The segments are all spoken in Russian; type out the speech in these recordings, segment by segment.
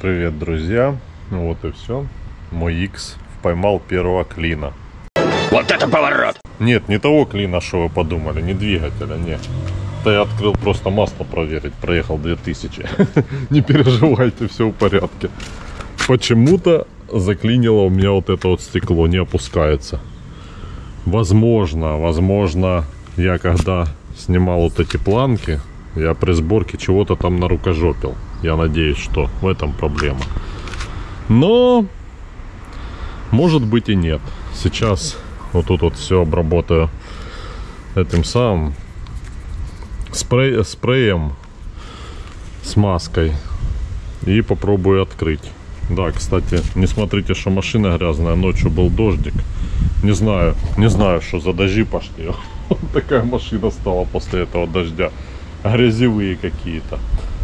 Привет, друзья! Вот и все. Мой X поймал первого клина. Вот это поворот! Нет, не того клина, что вы подумали, не двигателя, нет. Это я открыл просто масло проверить, проехал 2000. Не переживайте, все в порядке. Почему-то заклинило у меня вот это вот стекло, не опускается. Возможно, я когда снимал вот эти планки, я при сборке чего-то там нарукожопил. Я надеюсь, что в этом проблема. Но может быть и нет. Сейчас вот тут вот все обработаю этим самым спреем, смазкой, и попробую открыть. Да, кстати, не смотрите, что машина грязная. Ночью был дождик. Не знаю, что за дожди пошли. Вот такая машина стала после этого дождя. Грязевые какие-то.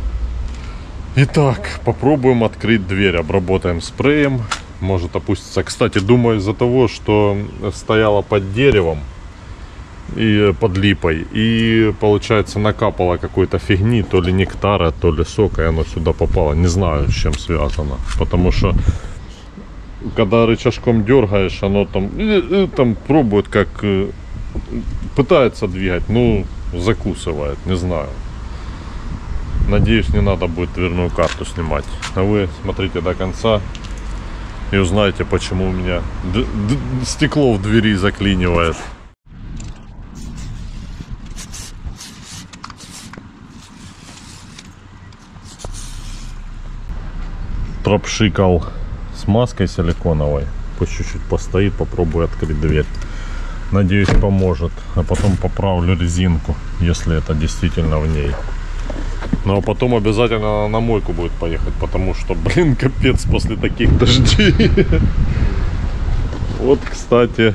Итак, попробуем открыть дверь. Обработаем спреем. Может опуститься. Кстати, думаю, из-за того, что стояла под деревом и под липой, и получается накапало какой-то фигни, то ли нектара, то ли сока, и оно сюда попало. Не знаю, с чем связано. Потому что когда рычажком дергаешь, оно там пробует, как пытается двигать, ну закусывает, не знаю. Надеюсь, не надо будет дверную карту снимать. А вы смотрите до конца и узнаете, почему у меня стекло в двери заклинивает. Пропшикал смазкой силиконовой. Пусть чуть-чуть постоит, попробую открыть дверь. Надеюсь, поможет. А потом поправлю резинку, если это действительно в ней. Ну а потом обязательно на мойку будет поехать, потому что, блин, капец после таких дождей. Вот, кстати,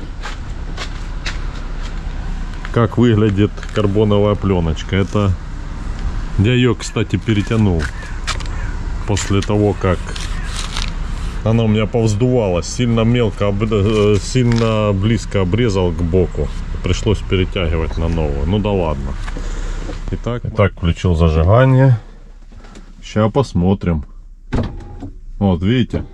как выглядит карбоновая пленочка. Это я ее, кстати, перетянул после того, как она у меня повздувалась, сильно сильно близко обрезал к боку. Пришлось перетягивать на новую. Ну да ладно. Итак, включил зажигание. Сейчас посмотрим. Вот, видите?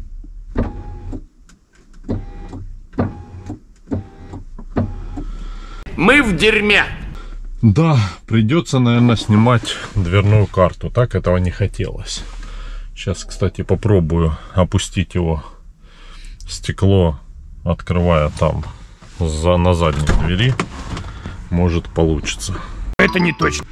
Мы в дерьме! Да, придется, наверное, снимать дверную карту. Так этого не хотелось. Сейчас, кстати, попробую опустить его стекло, открывая там на задней двери. Может, получится. Это не точно.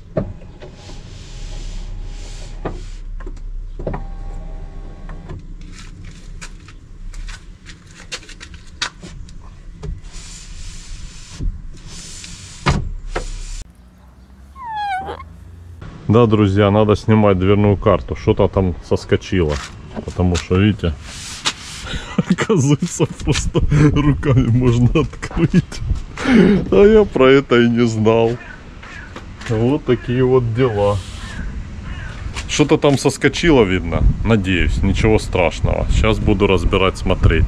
Да, друзья, надо снимать дверную карту. Что-то там соскочило. Потому что, видите, оказывается, просто руками можно открыть. А я про это и не знал. Вот такие вот дела. Что-то там соскочило, видно. Надеюсь, ничего страшного. Сейчас буду разбирать, смотреть.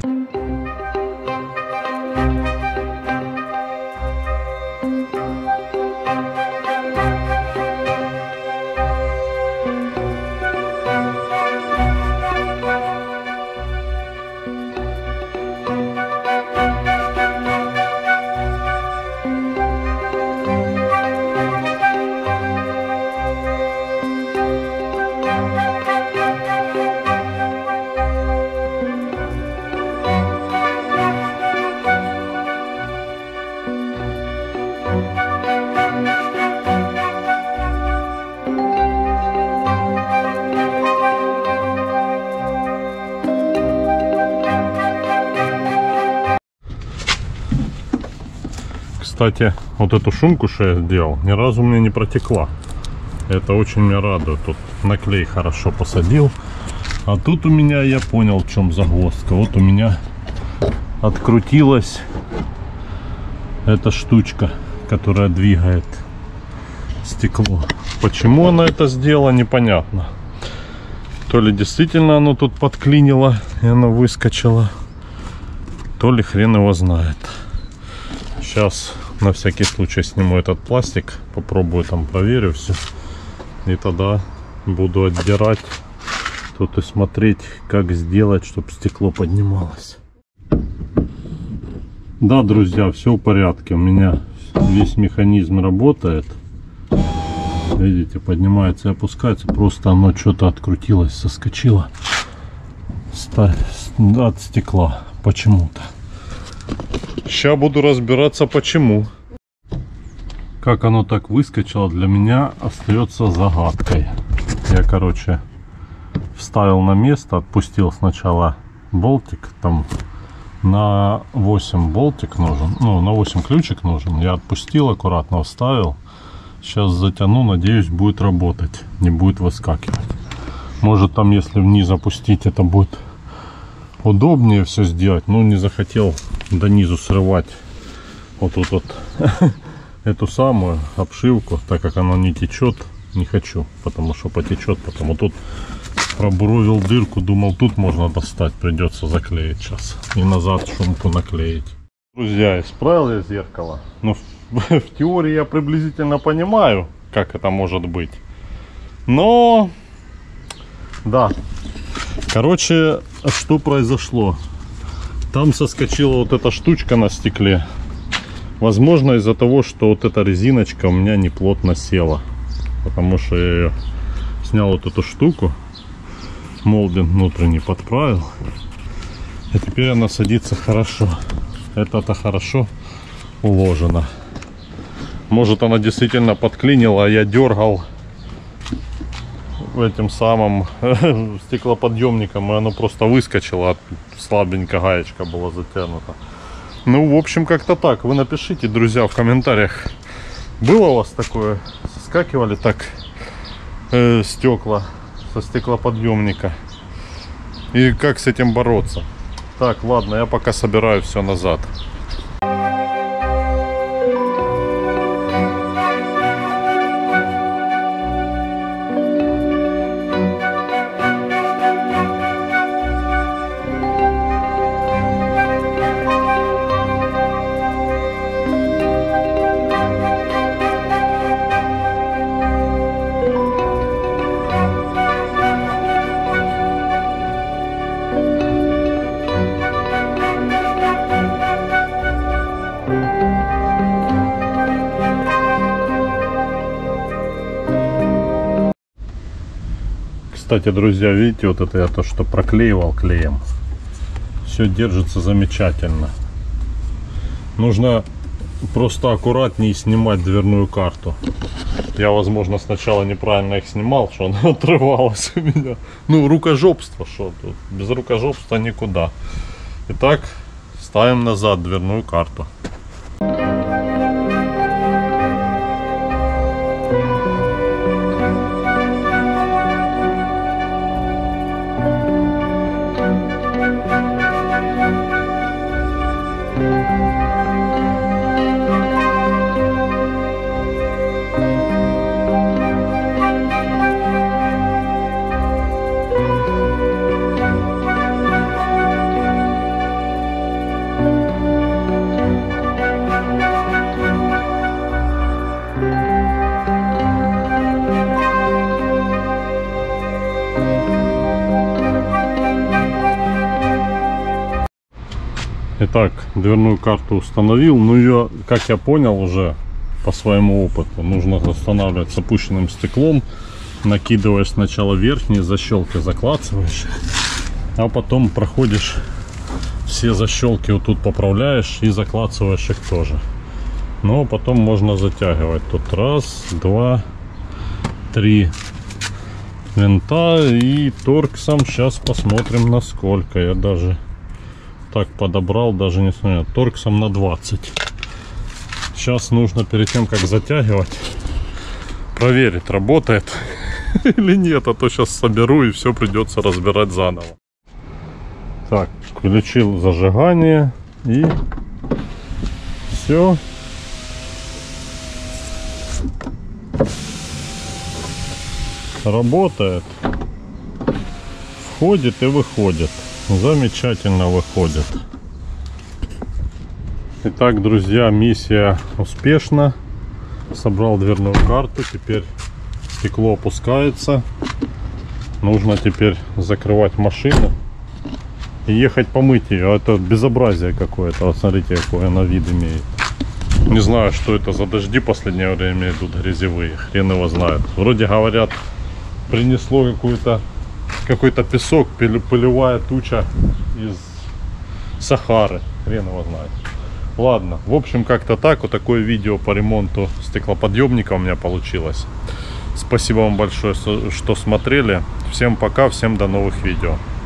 Кстати, вот эту шумку, что я сделал, ни разу мне не протекла. Это очень меня радует. Тут наклей хорошо посадил. А тут у меня, я понял, в чем загвоздка. Вот у меня открутилась эта штучка, которая двигает стекло. Почему она это сделала, непонятно. То ли действительно оно тут подклинило и оно выскочило, то ли хрен его знает. Сейчас на всякий случай сниму этот пластик, попробую там, проверю все, и тогда буду отдирать тут и смотреть, как сделать, чтобы стекло поднималось. Да, друзья, все в порядке. У меня весь механизм работает. Видите, поднимается и опускается. Просто оно что-то открутилось, соскочило от стекла почему-то. Сейчас буду разбираться, почему. Как оно так выскочило, для меня остается загадкой. Я, короче, вставил на место, отпустил сначала болтик, там на 8 болтик нужен, ну, на 8 ключик нужен. Я отпустил, аккуратно вставил. Сейчас затяну, надеюсь, будет работать, не будет выскакивать. Может, там, если вниз опустить, это будет удобнее все сделать. Но не захотел до низу срывать вот тут вот эту самую обшивку, так как она не течет. Не хочу, потому что потечет. Потом вот тут пробуровил дырку, думал, тут можно достать, придется заклеить сейчас и назад шумку наклеить. Друзья, исправил я зеркало. Ну, в теории я приблизительно понимаю, как это может быть. Но да, короче, что произошло? Там соскочила вот эта штучка на стекле. Возможно, из-за того, что вот эта резиночка у меня не плотно села. Потому что я ее снял вот эту штуку, молдинг внутренний подправил. И теперь она садится хорошо. Это-то хорошо уложено. Может, она действительно подклинила, а я дергал этим самым стеклоподъемником, и оно просто выскочило, слабенько гаечка была затянута. Ну, в общем, как-то так. Вы напишите, друзья, в комментариях, было у вас такое? Соскакивали так стекла со стеклоподъемника? И как с этим бороться? Так, ладно, я пока собираю все назад. Кстати, друзья, видите, вот это я то, что проклеивал клеем. Все держится замечательно. Нужно просто аккуратнее снимать дверную карту. Я, возможно, сначала неправильно их снимал, что она отрывалась у меня. Ну, рукожопство, что тут. Без рукожопства никуда. Итак, ставим назад дверную карту. Итак, дверную карту установил. Ну, ее, как я понял уже по своему опыту, нужно устанавливать с опущенным стеклом. Накидываешь сначала верхние защелки, заклацываешь, а потом проходишь все защелки, вот тут поправляешь и заклацываешь их тоже. Но потом можно затягивать. Тут раз, два, три винта и торксом. Сейчас посмотрим, насколько. Я даже так подобрал, даже не знаю, торксом на 20. Сейчас нужно перед тем, как затягивать, проверить, работает или нет, а то сейчас соберу и все придется разбирать заново. Так, включил зажигание и все. Работает, входит и выходит. Замечательно выходит. Итак, друзья, миссия успешна. Собрал дверную карту. Теперь стекло опускается. Нужно теперь закрывать машину и ехать помыть ее. Это безобразие какое-то. Вот смотрите, какой она вид имеет. Не знаю, что это за дожди последнее время идут грязевые. Хрен его знает. Вроде говорят, принесло какой-то песок, пылевая туча из Сахары. Хрен его знает. Ладно, в общем, как-то так. Вот такое видео по ремонту стеклоподъемника у меня получилось. Спасибо вам большое, что смотрели. Всем пока, всем до новых видео.